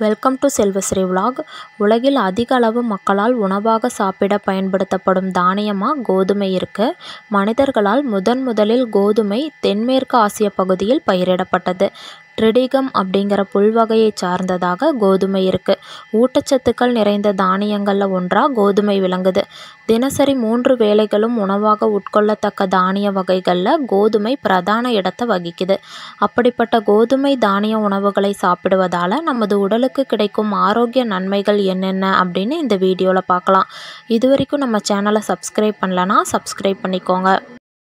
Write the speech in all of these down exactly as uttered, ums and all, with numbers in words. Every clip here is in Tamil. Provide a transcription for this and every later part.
Welcome to Selvasri vlog. உலகில் அதிக அளவு மக்களால் உணவாக சாப்பிட பயன்படுத்தப்படும் தானியமாக கோதுமை இருக்கு. மனிதர்களால் முதன் முதலில் கோதுமை தென்மேற்கு ஆசிய பகுதியில் பயிரிடப்பட்டது. ட்ரிடிகம் அப்படிங்கிற புல்வகையை சார்ந்ததாக கோதுமை இருக்கு. ஊட்டச்சத்துக்கள் நிறைந்த தானியங்களில் ஒன்றாக கோதுமை விளங்குது. தினசரி மூன்று வேளைகளும் உணவாக உட்கொள்ளத்தக்க தானிய வகைகளில் கோதுமை பிரதான இடத்தை வகிக்குது. அப்படிப்பட்ட கோதுமை தானிய உணவுகளை சாப்பிடுவதால் நமது உடலுக்கு கிடைக்கும் ஆரோக்கிய நன்மைகள் என்னென்ன அப்படின்னு இந்த வீடியோவில் பார்க்கலாம். இது வரைக்கும் நம்ம சேனலை சப்ஸ்கிரைப் பண்ணலன்னா சப்ஸ்கிரைப் பண்ணிக்கோங்க.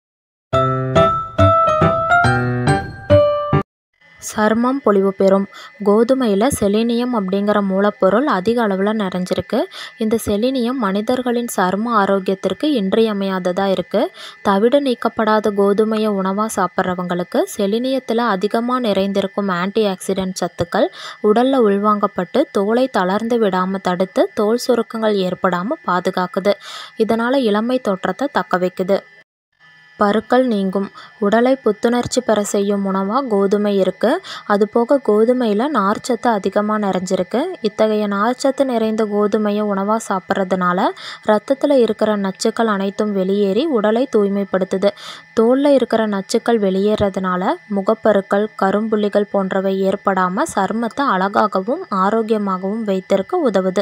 சருமம் பொலிவு பெறும். கோதுமையில் செலினியம் அப்படிங்கிற மூலப்பொருள் அதிக அளவில் நிறைஞ்சிருக்கு. இந்த செலினியம் மனிதர்களின் சரும ஆரோக்கியத்திற்கு இன்றியமையாததாக இருக்குது. தவிடு நீக்கப்படாத கோதுமையை உணவாக சாப்பிட்றவங்களுக்கு செலினியத்தில் அதிகமாக நிறைந்திருக்கும் ஆன்டி ஆக்சிடென்ட் சத்துக்கள் உடலில் உள்வாங்கப்பட்டு தோலை தளர்ந்து விடாமல் தடுத்து தோல் சுருக்கங்கள் ஏற்படாமல் பாதுகாக்குது. இதனால் இளமை தோற்றத்தை தக்க வைக்குது. பருக்கள் நீங்கும். உடலை புத்துணர்ச்சி பெற செய்யும் உணவாக கோதுமை இருக்குது. அதுபோக கோதுமையில் நார்ச்சத்து அதிகமாக நிறைஞ்சிருக்கு. இத்தகைய நார்ச்சத்து நிறைந்த கோதுமையை உணவாக சாப்பிட்றதுனால ரத்தத்தில் இருக்கிற நச்சுக்கள் அனைத்தும் வெளியேறி உடலை தூய்மைப்படுத்துது. தோலில் இருக்கிற நச்சுக்கள் வெளியேறதுனால முகப்பருக்கள், கரும்புள்ளிகள் போன்றவை ஏற்படாமல் சருமத்தை அழகாகவும் ஆரோக்கியமாகவும் வைத்திருக்க உதவுது.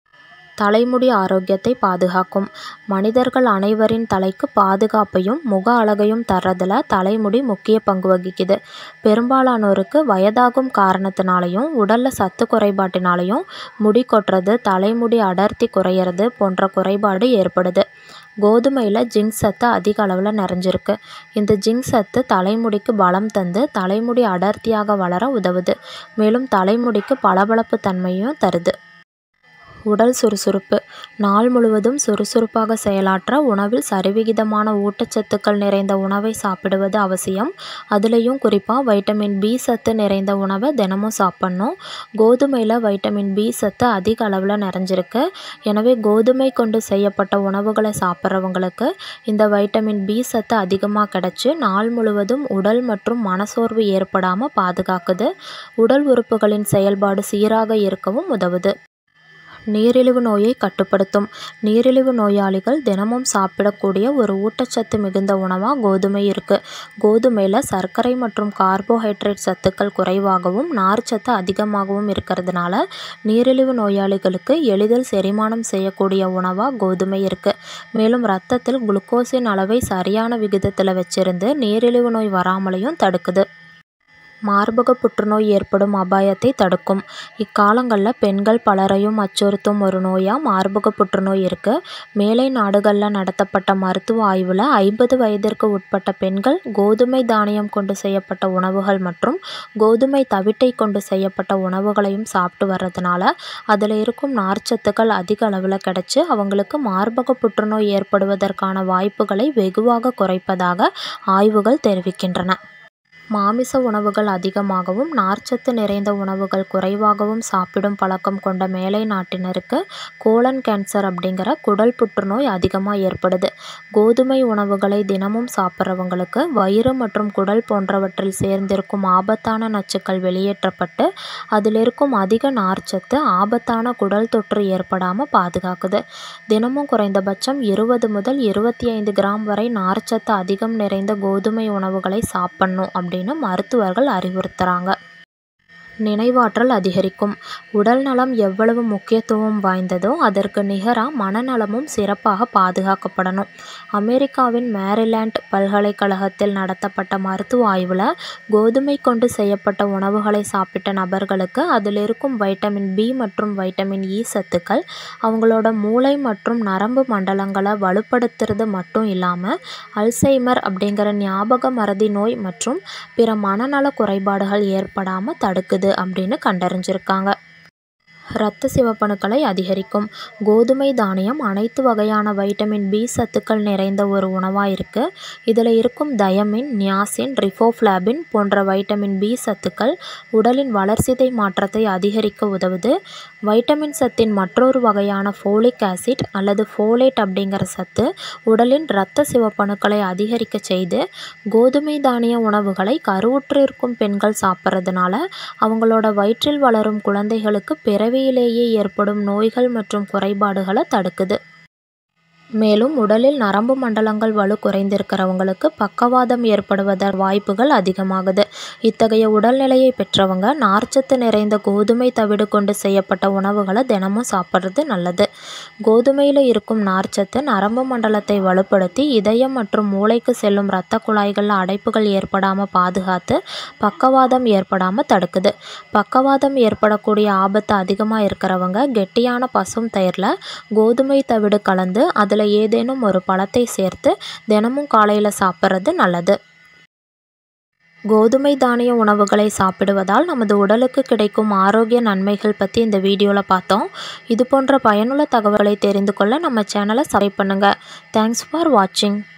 தலைமுடி ஆரோக்கியத்தை பாதுகாக்கும். மனிதர்கள் அனைவரின் தலைக்கு பாதுகாப்பையும் முக அழகையும் தர்றதில் தலைமுடி முக்கிய பங்கு வகிக்குது. பெரும்பாலானோருக்கு வயதாகும் காரணத்தினாலையும் உடலில் சத்து குறைபாட்டினாலையும் முடி கொட்டுறது, தலைமுடி அடர்த்தி குறையிறது போன்ற குறைபாடு ஏற்படுது. கோதுமையில் ஜிங்க் சத்து அதிக அளவில் நிறைஞ்சிருக்கு. இந்த ஜிங்க் சத்து தலைமுடிக்கு பலம் தந்து தலைமுடி அடர்த்தியாக வளர உதவுது. மேலும் தலைமுடிக்கு பளபளப்பு தன்மையும் தருது. உடல் சுறுசுறுப்பு. நாள் முழுவதும் சுறுசுறுப்பாக செயலாற்ற உணவில் சரிவிகிதமான ஊட்டச்சத்துக்கள் நிறைந்த உணவை சாப்பிடுவது அவசியம். அதுலேயும் குறிப்பாக வைட்டமின் பி சத்து நிறைந்த உணவை தினமும் சாப்பிட்ணும். கோதுமையில் வைட்டமின் பி சத்து அதிக அளவில் நிறைஞ்சிருக்கு. எனவே கோதுமை கொண்டு செய்யப்பட்ட உணவுகளை சாப்பிட்றவங்களுக்கு இந்த வைட்டமின் பி சத்து அதிகமாக கிடைச்சி நாள் முழுவதும் உடல் மற்றும் மனசோர்வு ஏற்படாமல் பாதுகாக்குது. உடல் உறுப்புகளின் செயல்பாடு சீராக இருக்கவும் உதவுது. நீரிழிவு நோயை கட்டுப்படுத்தும். நீரிழிவு நோயாளிகள் தினமும் சாப்பிடக்கூடிய ஒரு ஊட்டச்சத்து மிகுந்த உணவாக கோதுமை இருக்குது. கோதுமையில் சர்க்கரை மற்றும் கார்போஹைட்ரேட் சத்துக்கள் குறைவாகவும் நார்ச்சத்து அதிகமாகவும் இருக்கிறதுனால நீரிழிவு நோயாளிகளுக்கு எளிதில் செரிமானம் செய்யக்கூடிய உணவாக கோதுமை இருக்குது. மேலும் இரத்தத்தில் குளுக்கோஸின் அளவை சரியான விகிதத்தில் வச்சிருந்து நீரிழிவு நோய் வராமலையும் தடுக்குது. மார்பக புற்றுநோய் ஏற்படும் அபாயத்தை தடுக்கும். இக்காலங்களில் பெண்கள் பலரையும் அச்சுறுத்தும் ஒரு நோயாக மார்பக புற்றுநோய் இருக்குது. மேலை நாடுகளில் நடத்தப்பட்ட மருத்துவ ஆய்வில் ஐம்பது வயதிற்கு உட்பட்ட பெண்கள் கோதுமை தானியம் கொண்டு செய்யப்பட்ட உணவுகள் மற்றும் கோதுமை தவிட்டை கொண்டு செய்யப்பட்ட உணவுகளையும் சாப்பிட்டு வர்றதுனால அதில் இருக்கும் நார்ச்சத்துக்கள் அதிக அளவில் கிடைச்சி அவங்களுக்கு மார்பக புற்றுநோய் ஏற்படுவதற்கான வாய்ப்புகளை வெகுவாக குறைப்பதாக ஆய்வுகள் தெரிவிக்கின்றன. மாமிச உணவுகள் அதிகமாகவும் நார்ச்சத்து நிறைந்த உணவுகள் குறைவாகவும் சாப்பிடும் பழக்கம் கொண்ட மேலை நாட்டினருக்கு கோலன் கேன்சர் அப்படிங்கிற குடல் புற்றுநோய் அதிகமாக ஏற்படுது. கோதுமை உணவுகளை தினமும் சாப்பிட்றவங்களுக்கு வயிறு மற்றும் குடல் போன்றவற்றில் சேர்ந்திருக்கும் ஆபத்தான நச்சுக்கள் வெளியேற்றப்பட்டு அதில் இருக்கும் அதிக நார்ச்சத்து ஆபத்தான குடல் தொற்று ஏற்படாமல் பாதுகாக்குது. தினமும் குறைந்தபட்சம் இருபது முதல் இருபத்தி ஐந்து கிராம் வரை நார்ச்சத்து அதிகம் நிறைந்த கோதுமை உணவுகளை சாப்பிடணும் அப்படின்னு மருத்துவர்கள் அறிவுறுத்துறாங்க. நினைவாற்றல் அதிகரிக்கும். உடல் நலம் எவ்வளவு முக்கியத்துவம் வாய்ந்ததோ அதற்கு நிகராக மனநலமும் சிறப்பாக பாதுகாக்கப்படணும். அமெரிக்காவின் மேரிலாண்ட் பல்கலைக்கழகத்தில் நடத்தப்பட்ட மருத்துவ ஆய்வில் கோதுமை கொண்டு செய்யப்பட்ட உணவுகளை சாப்பிட்ட நபர்களுக்கு அதில் இருக்கும் வைட்டமின் பி மற்றும் வைட்டமின் இ சத்துக்கள் அவங்களோட மூளை மற்றும் நரம்பு மண்டலங்களை வலுப்படுத்துறது மட்டும் இல்லாமல் அல்சைமர் அப்படிங்கிற ஞாபக மறதி நோய் மற்றும் பிற மனநல குறைபாடுகள் ஏற்படாமல் தடுக்குது அப்படின்னு கண்டறிஞ்சிருக்காங்க. இரத்த சிவப்பணுக்களை அதிகரிக்கும். கோதுமை தானியம் அனைத்து வகையான வைட்டமின் பி சத்துக்கள் நிறைந்த ஒரு உணவாக இருக்குது. இதில் இருக்கும் தயமின், நியாசின், ரிபோஃப்ளாவின் போன்ற வைட்டமின் பி சத்துக்கள் உடலின் வளர்சிதை மாற்றத்தை அதிகரிக்க உதவுது. வைட்டமின் சத்தின் மற்றொரு வகையான ஃபோலிக் ஆசிட் அல்லது ஃபோலேட் அப்படிங்கிற சத்து உடலின் இரத்த சிவப்பணுக்களை அதிகரிக்க செய்து. கோதுமை தானிய உணவுகளை கருவுற்றிருக்கும் பெண்கள் சாப்பிட்றதுனால அவங்களோட வயிற்றில் வளரும் குழந்தைகளுக்கு பிறவி லேயே ஏற்படும் நோய்கள் மற்றும் குறைபாடுகளை தடுக்குது. மேலும் உடலில் நரம்பு மண்டலங்கள் வலு குறைந்திருக்கிறவங்களுக்கு பக்கவாதம் ஏற்படுவத வாய்ப்புகள் அதிகமாகுது. இத்தகைய உடல்நிலையை பெற்றவங்க நார்ச்சத்து நிறைந்த கோதுமை தவிடு கொண்டு செய்யப்பட்ட உணவுகளை தினமும் சாப்பிட்றது நல்லது. கோதுமையில் இருக்கும் நார்ச்சத்து நரம்பு மண்டலத்தை வலுப்படுத்தி இதயம் மற்றும் மூளைக்கு செல்லும் இரத்த குழாய்களில் அடைப்புகள் ஏற்படாமல் பாதுகாத்து பக்கவாதம் ஏற்படாமல் தடுக்குது. பக்கவாதம் ஏற்படக்கூடிய ஆபத்து அதிகமாக இருக்கிறவங்க கெட்டியான பசும் தயிரில் கோதுமை தவிடு கலந்து அதில் ஏதேனும் ஒரு பழத்தை சேர்த்து தினமும் காலையில் சாப்பிட்றது நல்லது. கோதுமை தானிய உணவுகளை சாப்பிடுவதால் நமது உடலுக்கு கிடைக்கும் ஆரோக்கிய நன்மைகள் பற்றி இந்த வீடியோவில் பார்த்தோம். இது போன்ற பயனுள்ள தகவல்களை தெரிந்து கொள்ள நம்ம சேனலை சப்ஸ்கிரைப் பண்ணுங்கள். தேங்க்ஸ் ஃபார் வாட்சிங்.